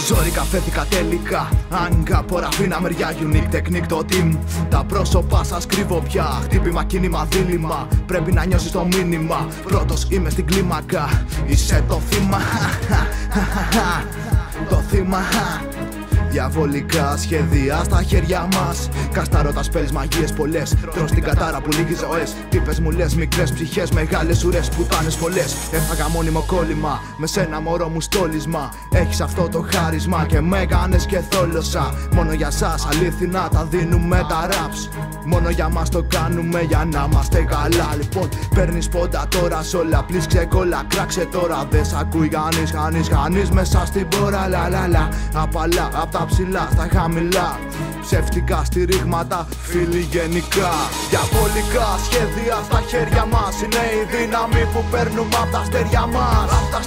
Ζόρικα φέθηκα τελικά. Άγκα ποραφίνα μεριά, unique technique το team. Τα πρόσωπα σας κρύβω πια. Χτύπημα, κίνημα, δίλημα. Πρέπει να νιώσεις το μήνυμα. Πρώτος είμαι στην κλίμακα. Είσαι το θύμα. Το θύμα. Διαβολικά σχέδια στα χέρια μας. Κασταρώτα σπέλεις μαγείες πολλές. Τρως την κατάρα που λύγει ζωές. Τύπες μου λες, μικρές ψυχές, μεγάλες ουρές, πουτάνες πολλές. Έφαγα μόνιμο κόλλημα, με σένα μωρό μου στόλισμα. Έχεις αυτό το χάρισμα και με έκανες και θόλωσα. Μόνο για σας αλήθινα τα δίνουμε τα raps. Μόνο για μας το κάνουμε για να είμαστε καλά. Λοιπόν, παίρνεις πόντα τώρα σ' όλα. Πλείς ξεκόλλα, κράξε τώρα. Δεν σ' ακούει κανείς μέσα στην πόρα. Λαλαλα, απαλά, απ' τα ψηλά στα χαμηλά. Ψεύτικα στηρίγματα, φίλοι γενικά. Διαβολικά σχέδια στα χέρια μας. Είναι η δύναμη που παίρνουμε απ' τα αστέρια μας.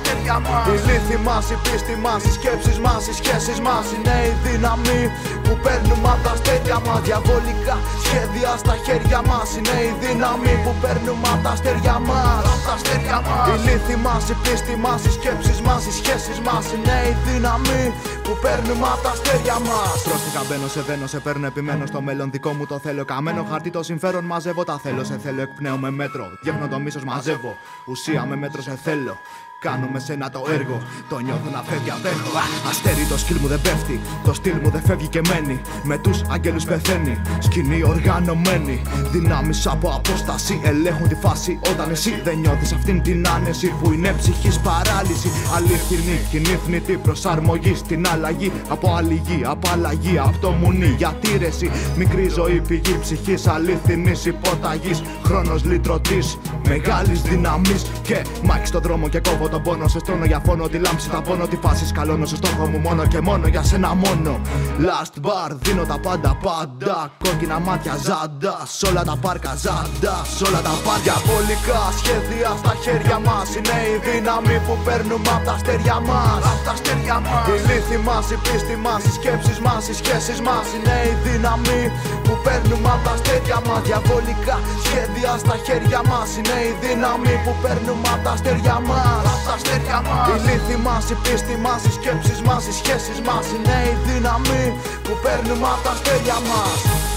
Η λύθη μας, η πίστη μας, οι σκέψεις μας, οι σχέσεις μας. Είναι η δύναμη που παίρνουμε απ' τα αστέρια μας. Διαβολικά σχέδια στα χέρια μας. Είναι η δύναμη που παίρνουμε απ' τα αστέρια μας. Η λύθη μας, η πίστη μας, οι σκέψεις μας, οι σχέσεις μας. Είναι η δύναμη που παίρνουμε απ' τα αστέρια μας. Πρόστιχα μπαίνω, σε δένω, σε παίρνω επιμένω. Στο μέλλον δικό μου το θέλω. Καμένο χαρτί το συμφέρον μαζεύω. Τα θέλω, σε θέλω, εκπνέω με μέτρο. Διώχνω το μίσος, μαζεύω. Ουσία με μέτρο, σε θέλω. Κάνω με σένα το έργο, το νιώθω να φεύγει, αντέχω. Αστέρι το σκύλ μου δεν πέφτει, το στυλ μου δεν φεύγει και μένει. Με τους αγγέλους πεθαίνει, σκηνή οργανωμένη. Δυνάμεις από απόσταση ελέγχουν τη φάση. Όταν εσύ δεν νιώθεις αυτήν την άνεση που είναι ψυχής παράλυση. Αληθινή, κοινή θνητή προσαρμογή στην αλλαγή. Από άλλη γη, από αλλαγή, από το μουνί. Γιατί ρε εσύ, μικρή ζωή πηγή ψυχής αληθινής υποταγής. Χρόνος λυτρωτής, μεγάλης δύναμης. Και μάχη στον δρόμο και κόβω τον πόνο. Σε στρώνω για φόνο, τη λάμψη θα πόνο. Τη φάση σκαλώνω στο στόχο μου μόνο και μόνο για σένα μόνο. Last bar, δίνω τα πάντα πάντα. Κόκκινα μάτια ζάντα, σ' όλα τα πάρκα ζάντα, σ' όλα τα πάρκα. Διαβολικά σχέδια στα χέρια μας. Είναι η δύναμη που παίρνουμε απ' τα αστέρια μας. Η λύθη μας, η πίστη μας, οι σκέψεις μας, οι σχέσεις μας. Είναι η δύναμη που παίρνουμε απ' τα αστέρια μας. Διαβολικά σχέδια στα χέρια μας. Είναι η δύναμη που παίρνουμε απ' τα αστέρια μας. Η λύθη μας, η πίστη μας, οι σκέψεις μας, οι σχέσεις μας. Είναι η δύναμη που παίρνουμε απ' τα αστέρια μας.